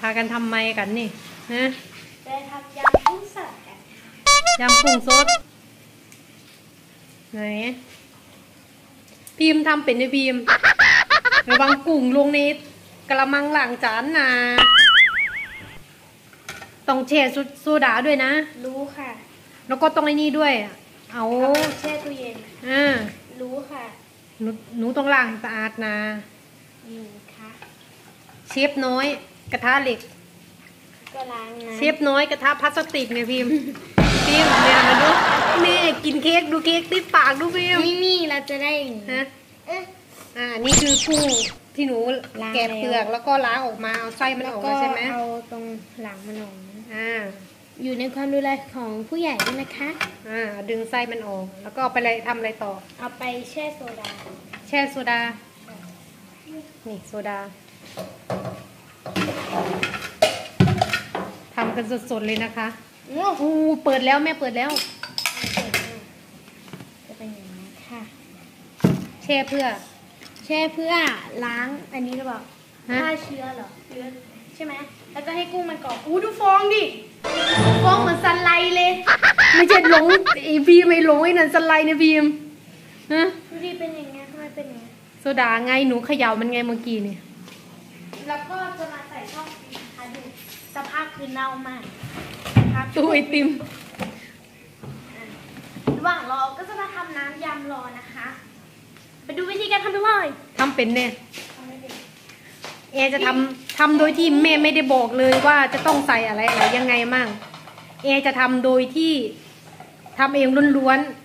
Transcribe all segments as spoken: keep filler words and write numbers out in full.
กันทำไมกันนี่ฮะไปทำยำกุ้งสดกันยำกุ้งสดไหนพิมพ์ทำเป็นในพิมพ์ระวังกุ้งลงในกระมังล้างจานนะต้องแช่โซดาด้วยนะรู้ค่ะแล้วก็ต้องไอ้นี่ด้วยเอาแช่ตู้เย็นอ่ารู้ค่ะหนูหนูต้องล้างสะอาดนะนี่ค่ะเชฟน้อยกระทะเหล็กก็ล้างนะเชฟน้อยกระทะพลาสติกเนี่ยพิมพ์พิมพ์เนี่ยมาดูแม่กินเค้กดูเค้กติดปากดูพิมพ์นี่นี่เราจะได้ฮะอ่านี่คือกุ้งที่หนูแกะเปลือกแล้วก็ล้างออกมาเอาไส้มันออกมาใช่ไหมเอาตรงหลังมันออกอ่าอยู่ในความดูแลของผู้ใหญ่ด้วยนะคะอ่าดึงไส้มันออกแล้วก็เอาไปอะไรทำอะไรต่อเอาไปแช่โซดาแช่โซดานี่โซดาทำกันสดๆเลยนะคะอู้เปิดแล้วแม่เปิดแล้วจะเป็นอย่างนี้ค่ะแช่เพื่อแช่เพื่อล้างอันนี้หรือเปล่าฆ่าเชื้อเหรอเชื้อใช่ไหมแล้วก็ให้กุ้งมันกรอบอู้ดูฟองดิฟองเหมือนสไลด์เลยไม่ใช่หลงไอพีไม่หลงไอ้นั่นสไลด์นะพีมฮะดูดิเป็นอย่างเงี้ยทำไมเป็นอย่างเงี้ยโซดาไงหนูเขย่ามันไงเมื่อกี้นี่แล้วก็จะมาใส่ช่องฟิตค่ะดูสภาพคือเน่ามากตู้ไอติมระหว่างรอก็จะมาทำน้ำยำรอนะคะไปดูวิธีการทำด้วยทำเป็นเนี่ยเอจะทำทำโดยที่แม่ไม่ได้บอกเลยว่าจะต้องใส่อะไรอะไรยังไงมั่งเอจะทำโดยที่ทำเองล้วนๆ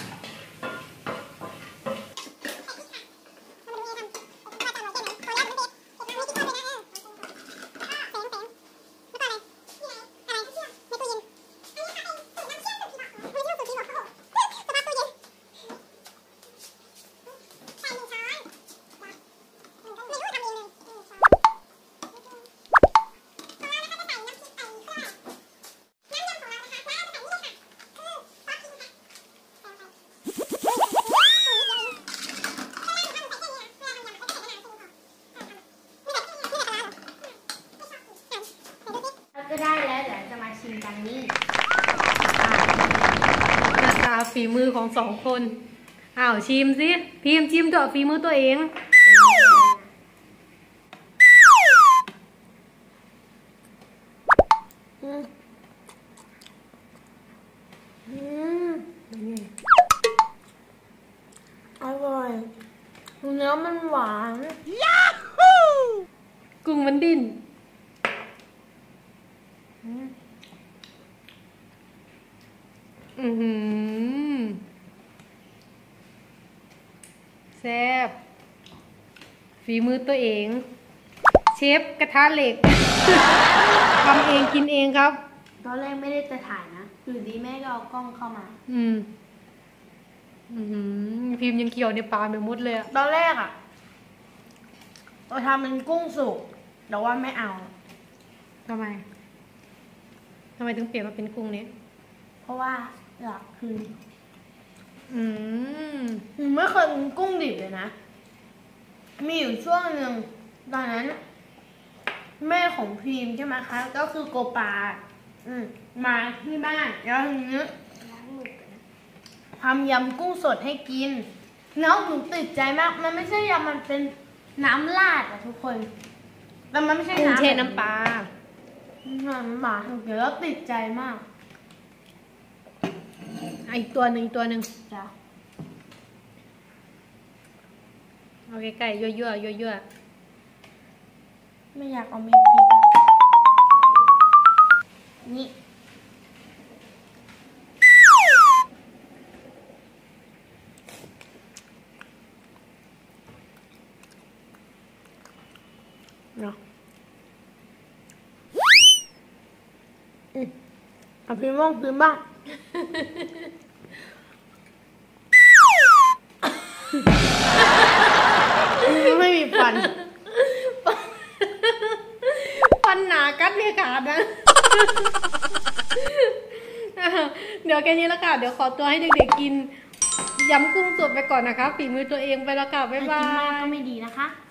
ก็ได้แล้วเดี๋ยวจะมาชิมกันนี่หน้าตาฝีมือของสองคนอ้าวชิมสิพิมพ์ชิมตัวฝีมือตัวเองอืมอืมอร่อยเนื้อมันหวานยาฮูกุ้งมันดิ้นอือหือแซ่บฝีมือตัวเองเชฟกระทะเหล็กทำเองกินเองครับตอนแรกไม่ได้จะถ่ายนะอยู่ดีแม่ก็เอากล้องเข้ามาอืมอือพิมพ์ยังเกี่ยวในปลาไปหมดเลยอะตอนแรกอะเราทำเป็นกุ้งสุกแต่ว่าไม่เอาทำไมทำไมถึงเปลี่ยนมาเป็นกุ้งนี้เพราะว่าอยากคืนอืมไม่เคยกินกุ้งดิบเลยนะมีอยู่ช่วงหนึ่งตอนนั้นแม่ของพิมใช่ไหมคะก็คือโกปาอืมมาที่บ้านแล้วทีนี้ทำยำกุ้งสดให้กินแล้วหนูติดใจมากมันไม่ใช่ยำมันเป็นน้ำราดอะทุกคนแต่มันไม่ใช่น้ำเทน้ำปลาน้ำปลาถูกเยอะติดใจมากอีกตัวหนึ่งตัวหนึ่งจ้ะเอาใกล้ๆยั่วๆยั่วๆไม่อยากเอาเม็ดพริกนี่เนาะอืมเอาพิมพ์บ้างพิมพ์บ้างไม่มีฟันฟันหนากัดเนี่ยขาดนะเดี๋ยวแค่นี้ละค่ะเดี๋ยวขอตัวให้เด็กๆกินยำกุ้งสดไปก่อนนะคะฝีมือตัวเองไปแล้วค่ะบ๊ายบายกินมากก็ไม่ดีนะคะ